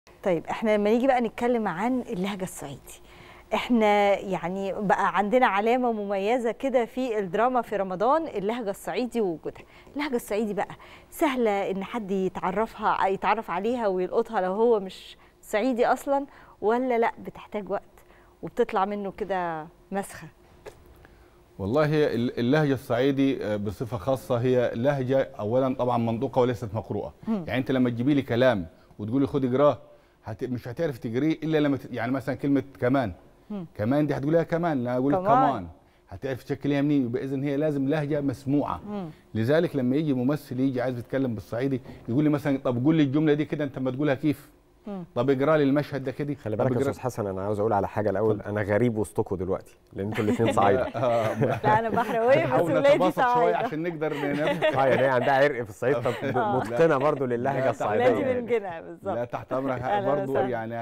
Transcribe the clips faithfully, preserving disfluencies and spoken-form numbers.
طيب احنا لما نيجي بقى نتكلم عن اللهجة الصعيدي، احنا يعني بقى عندنا علامة مميزة كده في الدراما في رمضان، اللهجة الصعيدي ووجودها. اللهجة الصعيدي بقى سهلة ان حد يتعرفها يتعرف عليها ويلقطها لو هو مش صعيدي اصلا، ولا لا بتحتاج وقت وبتطلع منه كده مسخة؟ والله هي اللهجة الصعيدي بصفة خاصة هي لهجة أولا طبعا منطوقة وليست مقروءة. يعني أنت لما تجيبي لي كلام وتقولي خد اقراه هت... مش هتعرف تقريه إلا لما ت... يعني مثلا كلمة كمان مم. كمان دي هتقوليها كمان، لا أقول لك كمان هتعرف تشكليها منين؟ يبقى إذن هي لازم لهجة مسموعة. مم. لذلك لما يجي ممثل يجي عايز يتكلم بالصعيدي يقول لي مثلا طب قول لي الجملة دي كده أنت ما تقولها كيف؟ مم. طب اقرا لي المشهد ده كده. خلي بالك يا استاذ حسن، انا عاوز اقول على حاجه الاول. طب. انا غريب وسطكم دلوقتي لان انتوا الاثنين صعايده. لا انا بحراويه بس ولادي صعايده شويه عشان نقدر ننافس. اه يعني هي عندها عرق في الصعيد، طب متقنه برضه للهجه الصعيديه. ولادي من جنة بالظبط. لا تحت امرك برضه، يعني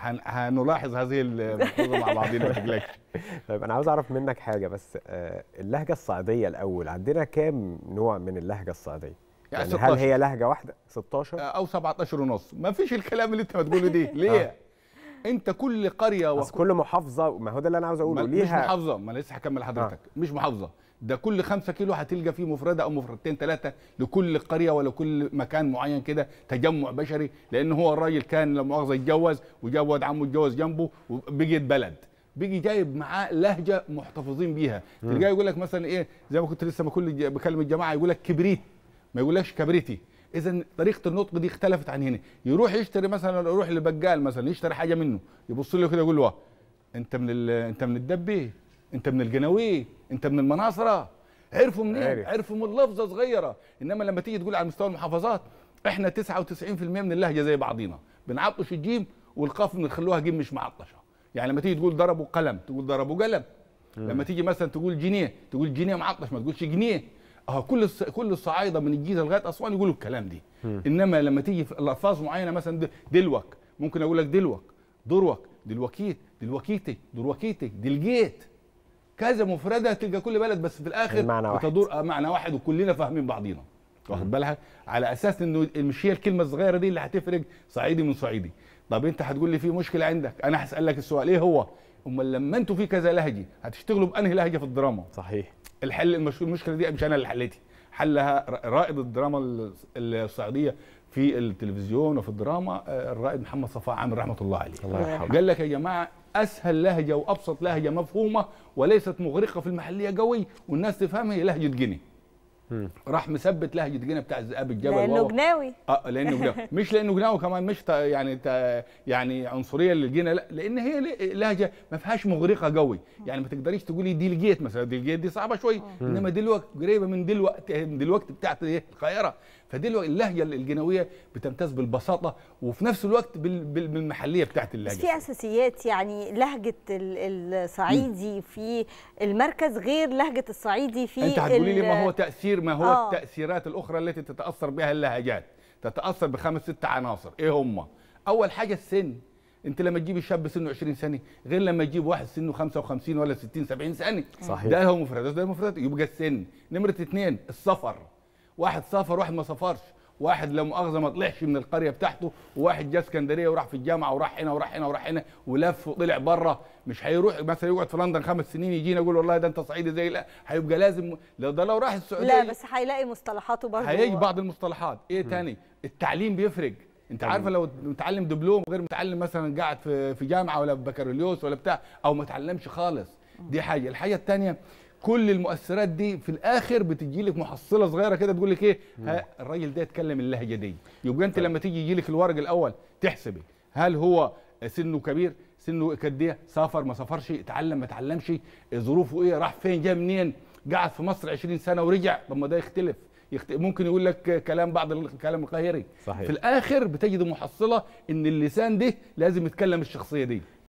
هنلاحظ هذه الملحوظه مع بعضنا ما تقلقش. طيب انا عاوز اعرف منك حاجه بس، اللهجه الصعيديه الاول عندنا كام نوع من اللهجه الصعيديه؟ يعني, يعني هل هي لهجه واحده ستاشر او سبعتاشر ونص؟ ما فيش الكلام اللي انت بتقوله دي ليه؟ آه. انت كل قريه وكل كل محافظه، ما هو ده اللي انا عاوز اقوله، ليها مش محافظه، ما لسه هكمل حضرتك. آه. مش محافظه، ده كل خمسة كيلو هتلقى فيه مفرده او مفردتين ثلاثه لكل قريه ولا كل مكان معين كده، تجمع بشري. لان هو الراجل كان لا مؤاخذه يتجوز وجود عمه يتجوز جنبه وبقيت بلد، بيجي جايب معاه لهجه محتفظين بيها. تلقاه يقول لك مثلا ايه، زي ما كنت لسه ما كل بكلم الجماعه يقول لك كبريت، ما يقولكش كبريتي. اذا طريقه النطق دي اختلفت عن هنا. يروح يشتري مثلا، يروح لبقال مثلا يشتري حاجه منه، يبص له كده يقول له انت من انت من الدبي، انت من القناوي، انت من المناصره. عرفوا منين؟ عارف. عرفوا من لفظه صغيره. انما لما تيجي تقول على مستوى المحافظات احنا تسعة وتسعين بالمئة من اللهجه زي بعضينا، بنعطش الجيم والقاف بنخلوها جيم مش معطشه. يعني لما تيجي تقول ضربوا قلم تقول ضربوا قلم. لما تيجي مثلا تقول جنيه تقول جنيه معطش، ما تقولش جنيه. اه كل الص... كل الصعايده من الجيزه لغايه اسوان يقولوا الكلام دي. م. انما لما تيجي في الفاظ معينه مثلا دلوك، ممكن اقول لك دلوك، دروك، دلوكيت، دلوكيتي، دروكيتي، دلجيت، كذا مفرده تلقى كل بلد بس في الاخر معنى بتدور واحد. معنى واحد وكلنا فاهمين بعضينا. واخد بالها؟ على اساس انه مش هي الكلمه الصغيره دي اللي هتفرق صعيدي من صعيدي. طب انت هتقول لي في مشكله عندك، انا هسالك السؤال ايه هو؟ امال لما انتوا في كذا لهجه هتشتغلوا بانهي لهجه في الدراما؟ صحيح. الحل المشكله دي مش انا اللي حليتها، حلها رائد الدراما الصعيديه في التلفزيون وفي الدراما الرائد محمد صفاء عامر رحمه الله عليه. الله يرحمه. قال لك يا جماعه اسهل لهجه وابسط لهجه مفهومه وليست مغرقه في المحليه قوي والناس تفهمها هي لهجه جني. راح مثبت لهجه جنة بتاع ذئاب الجبل لانه جناوي. اه لانه جناوي، مش لانه جناوي كمان، مش تا يعني تا يعني عنصريه للجنة، لا، لان هي لهجه ما فيهاش مغرقه قوي. يعني ما تقدريش تقولي دي الجيت مثلا، دي الجيت دي صعبه شويه، انما دلوقتي قريبه من دلوقتي من دلوقتي بتاعت القاهره. فدلوقتي اللهجه الجنويه بتمتاز بالبساطه وفي نفس الوقت بالمحليه بتاعت اللهجه. بس في اساسيات، يعني لهجه الصعيدي في المركز غير لهجه الصعيدي في انت هتقولي لي ما هو تاثير ما هو آه. التاثيرات الاخرى التي تتاثر بها اللهجات، تتاثر بخمس ست عناصر. ايه هم؟ اول حاجه السن. انت لما تجيب شاب سنه عشرين سنه غير لما تجيب واحد سنه خمسة وخمسين ولا ستين سبعين سنه. صحيح. ده هو مفردات، ده مفردات. يبقى السن. نمره اثنين السفر. واحد سافر واحد ما سافرش، واحد لا مؤاخذه ما طلعش من القريه بتاعته، وواحد جه اسكندريه وراح في الجامعه وراح هنا وراح هنا وراح هنا ولف وطلع بره. مش هيروح مثلا يقعد في لندن خمس سنين يجينا يقول والله ده انت صعيدي زي، لا، هيبقى لازم لو ده لو راح السعوديه. لا بس هيلاقي مصطلحاته برضه، هيجي بعض المصطلحات. ايه تاني؟ التعليم بيفرق. انت عارفه لو متعلم دبلوم غير متعلم مثلا قاعد في في جامعه ولا بكالوريوس ولا بتاع او ما اتعلمش خالص. دي حاجه. الحاجه الثانيه كل المؤثرات دي في الاخر بتجي لك محصله صغيره كده تقول لك ايه؟ ها الراجل ده يتكلم اللهجه دي. يبقى انت لما تيجي يجي لك الورق الاول تحسبي هل هو سنه كبير، سنه قد ايه، سافر ما سافرش، اتعلم ما اتعلمش، ظروفه ايه، راح فين، جاء منين، قعد في مصر عشرين سنه ورجع. طب ما ده يختلف. يخت... ممكن يقول لك كلام بعض الكلام القاهري. صحيح. في الاخر بتجد محصله ان اللسان ده لازم يتكلم الشخصيه دي.